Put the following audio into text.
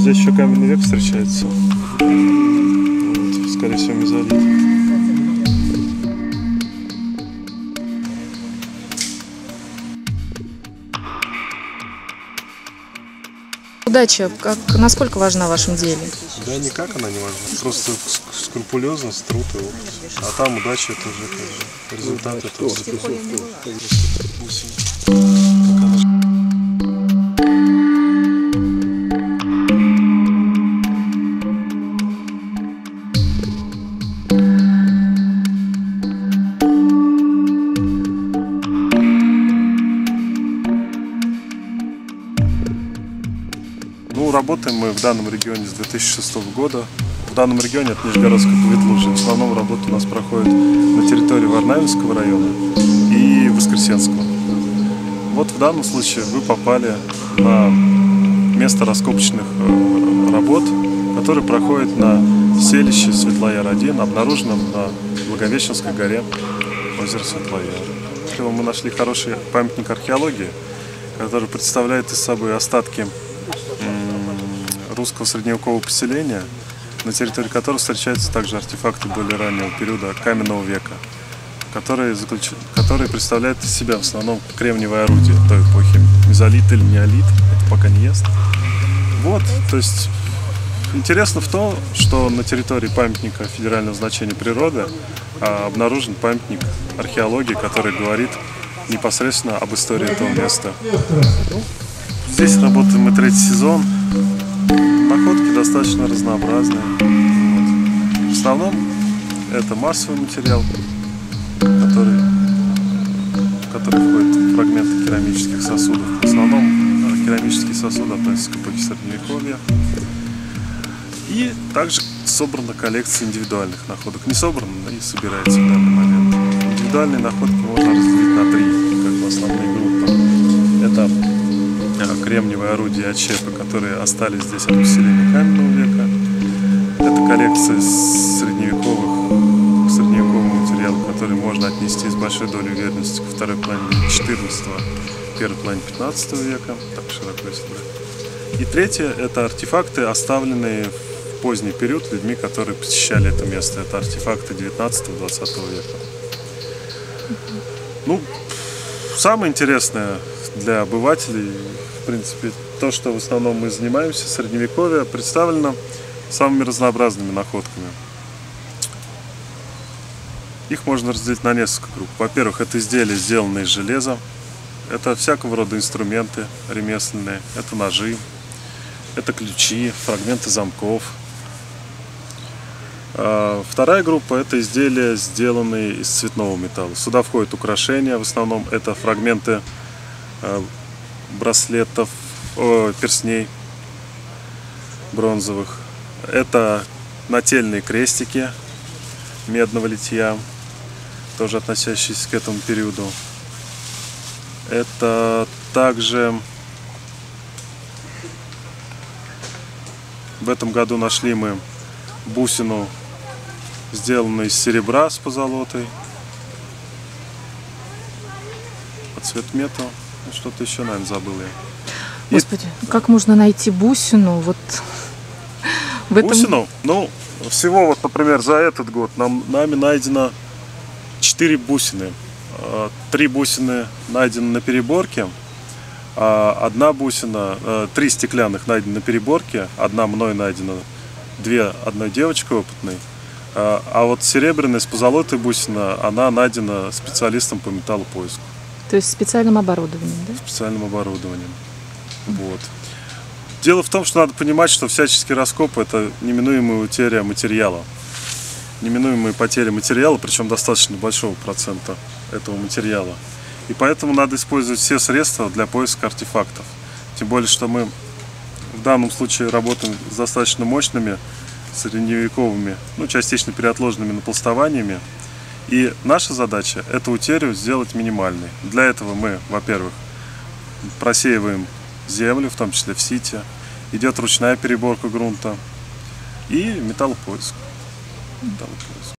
здесь еще каменный век встречается. Вот, скорее всего, мезолит. Удача, насколько важна в вашем деле? Да никак она не важна. Просто скрупулезность, труд и опыт. А там удача — это уже как бы результат этого. Ну, работаем мы в данном регионе с 2006 года. В данном регионе от Нижегородска по Ветлужье. В основном работа у нас проходит на территории Варнавинского района и Воскресенского. Вот в данном случае вы попали на место раскопочных работ, которые проходят на селище Светлояр-1, обнаруженном на Благовещенской горе озера Светлояр. Мы нашли хороший памятник археологии, который представляет из собой остатки русского средневекового поселения, на территории которого встречаются также артефакты более раннего периода каменного века, которые представляют из себя в основном кремниевое орудие той эпохи. Мезолит или неолит, это пока не ясно. Вот, то есть интересно в том, что на территории памятника федерального значения природы обнаружен памятник археологии, который говорит непосредственно об истории этого места. Здесь работаем мы третий сезон. Находки достаточно разнообразные. В основном это массовый материал, в который входят фрагменты керамических сосудов. В основном керамические сосуды относятся к эпохе Средневековья. И также собрана коллекция индивидуальных находок. Не собрана, но и собирается в данный момент. Индивидуальные находки можно разделить на три, как бы основные группы. Это кремниевые орудия и отщепы, которые остались здесь от поселения каменного века. Это коллекция средневекового материала, который можно отнести с большой долей уверенности ко второй половине 14-го, первой половине 15 века, так широко если брать. И третье — это артефакты, оставленные в поздний период людьми, которые посещали это место. Это артефакты 19-20 века. Ну, самое интересное для обывателей, в принципе, то, что в основном мы занимаемся, средневековье, представлено самыми разнообразными находками. Их можно разделить на несколько групп. Во-первых, это изделия, сделанные из железа. Это всякого рода инструменты ремесленные. Это ножи, это ключи, фрагменты замков. Вторая группа — это изделия, сделанные из цветного металла. Сюда входят украшения, в основном это фрагменты браслетов, перстней бронзовых. Это нательные крестики медного литья, тоже относящиеся к этому периоду. Это также в этом году нашли мы бусину, сделанную из серебра с позолотой. Цвет металл. Что-то еще, наверное, забыл я. Господи, как можно найти бусину вот в этом? Бусину? Ну, всего, вот, например, за этот год нами найдено 4 бусины. 3 бусины найдены на переборке, одна бусина, 3 стеклянных найдены на переборке, одна мной найдена, 2 одной девочкой опытной. А вот серебряная с позолотой бусина, она найдена специалистом по металлопоиску. То есть специальным оборудованием, да? Специальным оборудованием. Вот. Дело в том, что надо понимать, что всяческий раскоп — это неминуемая утеря материала. Неминуемые потери материала, причем достаточно большого процента этого материала. И поэтому надо использовать все средства для поиска артефактов. Тем более, что мы в данном случае работаем с достаточно мощными средневековыми, ну, частично переотложенными напластованиями. И наша задача — эту утерю сделать минимальной. Для этого мы, во-первых, просеиваем землю, в том числе в сите, идет ручная переборка грунта и металлопоиск.